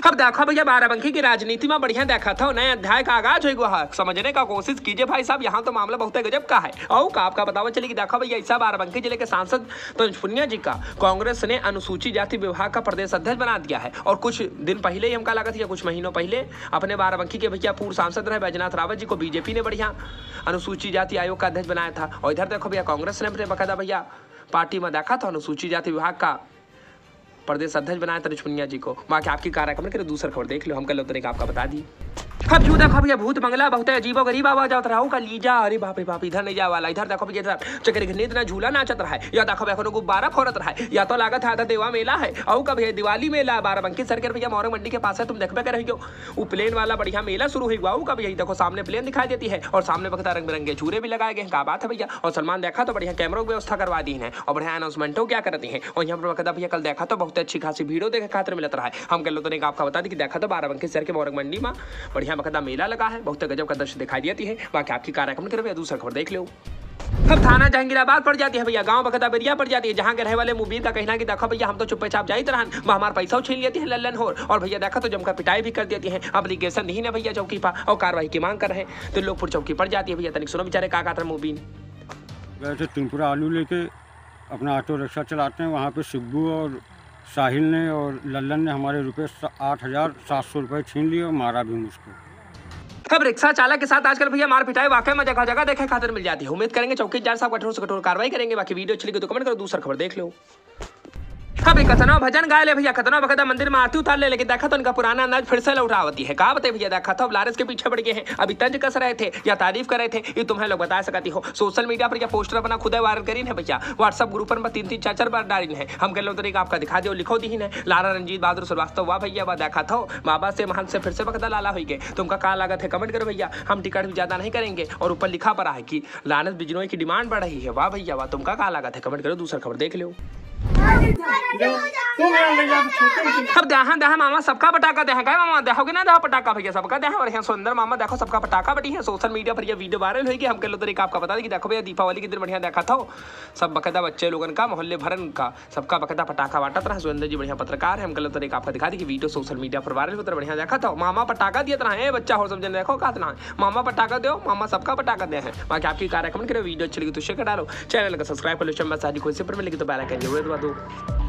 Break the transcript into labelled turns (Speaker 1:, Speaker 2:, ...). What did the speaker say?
Speaker 1: अब देखो भैया बाराबंकी की राजनीति में बढ़िया देखा था, नए अध्याय का आगाज हुआ। समझने का कोशिश कीजिए भाई साहब, यहाँ तो मामला बहुत गजब का है। और का आपका बतावा चले कि देखा भैया ऐसा बाराबंकी जिले के सांसद तनुज पुनिया जी का कांग्रेस ने अनुसूचित जाति विभाग का प्रदेश अध्यक्ष बना दिया है। और कुछ दिन पहले ही हमका लगा था, कुछ महीनों पहले अपने बाराबंकी के भैया पूर्व सांसद रहे बैजनाथ रावत जी को बीजेपी ने बढ़िया अनुसूचित जाति आयोग का अध्यक्ष बनाया था। और इधर देखो भैया कांग्रेस ने अपने बकायदा भैया पार्टी में देखा था अनुसूचित जाति विभाग का प्रदेश अध्यक्ष बनाया तनुज पुनिया जी को। बाकी आपकी कार्यक्रम के दूसरा खबर देख लो, हम कल उतरे का आपका बता दी। अब क्यों देखो भैया भूत बंगला बहुत अजीबो गरीब आवाज आता रहा लीजा, अरे बाप रे बाप, इधर नहीं जा वाला। इधर देखो भैया चक्कर घनीत ना झूला नाचत रहा है, या देखो भैया गुब्बारा फोड़त रहा है, या तो लागत है देवा मेला है। और कभी दिवाली मेला बाराबंकी सर्किट भैया मोरंग मंडी के पास है, तुम देखबे कर रही हो वो प्लेन वाला बढ़िया मेला शुरू हुआ। वो कभी यही देखो सामने प्लेन दिखाई देती है और सामने बखता रंग बिरंगे चूरे भी लगाए गए हैं। क्या बात है भैया। और सलमान देखा तो बढ़िया कैमरों की व्यवस्था करवा दी है और बढ़िया अनाउंसमेंटों क्या करती है। और यहाँ पर बखता भैया कल देखा तो बहुत अच्छी खासी भीड़ों देखे खातिर मिलता रहा है। हम कल तो आपका बता दी कि देखा तो बाराबंकी शहर के मोरंग मंडी में बढ़िया बखता मेला लगा है, बहुत गजब का दृश्य दिखाई देती है। बाकी आपकी कार्यक्रम के भैया दूसरा खबर देख लो। अब थाना जहांगीराबाद पड़ जाती है भैया, गांव बखता बेरिया पड़ जाती है, जहां के रहे वाले मुबीर का कहना कि देखो भैया हम तो चुप्पे चाप जाई तरह हमारा पैसा छीन लेती है लल्लन होर। और भैया देखा तो जमकर पिटाई भी कर देती है, एप्लीकेशन नहीं ना भैया चौकी पर और कार्रवाई की मांग कर रहे हैं तो लोगपुर चौकी पड़ जाती है भैया। तनिक सुनो बेचारे का था मुबीन।
Speaker 2: वैसे तिनपुरा आलू लेके अपना ऑटो रिक्शा चलाते हैं, वहाँ पे सिब्बू और साहिल ने और लल्लन ने हमारे रुपये 8,700 रुपये छीन लिए और मारा भी उसको।
Speaker 1: अब रिक्शा चालक के साथ आजकल भैया मार पिटाई वाकई में जगह जगह देखे खातिर मिल जाती है। उम्मीद करेंगे चौकीदार साहब कठोर से कठोर कार्रवाई करेंगे। बाकी वीडियो अच्छी लगी तो कमेंट करो, दूसरा खबर देख लो। अभी कथनों भजन गाय ले भैया, कथनों बकदा मंदिर में आरती उतार ले, लेकिन देखा तो उनका पुराना अंदाज फिर से लौटावती है। कहा बताइए भैया, देखा था अब लारस के पीछे पड़ गए हैं, अभी तंज कस रहे थे या तारीफ कर रहे थे, ये तुम्हें लोग बता सकती हो। सोशल मीडिया पर या पोस्टर अपना खुद वायरल करी है भैया, व्हाट्सअप ग्रुप पर 3-3 4-4 बार डाली है। हम कह लो तरीका आपका दिखा दो, लिखो दी है लारा रंजीत बहादुर श्रीवास्तव। वाह भैया वाह, देखा था बाबा से महंत से फिर से बकदा लाला हुई गए। तुमका कहा लागत है कमेंट करो भैया, हम टिकट भी ज्यादा नहीं करेंगे। और ऊपर लिखा पड़ा है कि लानस बिजनोई की डिमांड बढ़ रही है। वाह भैया वाह, तुमका कहा लागत है कमेंट करो, दूसरा खबर देख लो। अब दहा दहा मामा सबका पटाखा दे है, मामा देखोगे ना दहा पटाखा भैया सबका दे। और यहाँ सुंदर मामा देखो सबका पटाखा बटी है। सोशल मीडिया पर ये वीडियो वायरल हुई कि हम कह लो तरीका आपका बता दें कि देखो भैया दीपावली के दिन बढ़िया देखा था सब बकायदा बच्चे लोगन का मोहल्ले भरन का सबका बकायदा पटाखा बांटत रहा। सुरेंद्र जी बढ़िया पत्रकार है, हम कह लो तरीका आपका दिखा दी कि वीडियो सोशल मीडिया पर वायरल होता बढ़िया देखा था। मामा पटाखा दिया तरह है बच्चा और समझने देखो कहा मामा पटाखा दो, मामा सबका पटाखा दे है। बाकी आपकी कार्यक्रम करो, वीडियो अच्छी लगी तो शेयर कर डालो, चैनल का सब्सक्राइब कर लो, खुशी पर मिलेगी तो बेल आइकन जरूर दबा दो।